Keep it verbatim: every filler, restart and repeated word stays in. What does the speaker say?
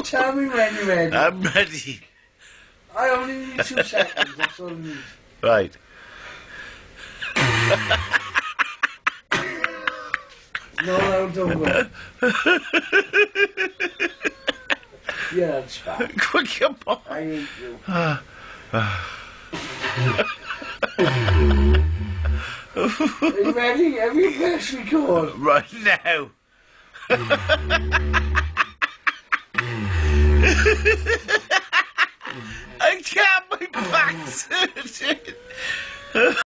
Tell me when you're ready. I'm ready. I only need two seconds, that's all I need. Right. No, no, don't go. Yeah, that's fine. Quick, come on. I hate you. Are you ready? Have you pressed record? Right now. I can't, my back's hurting.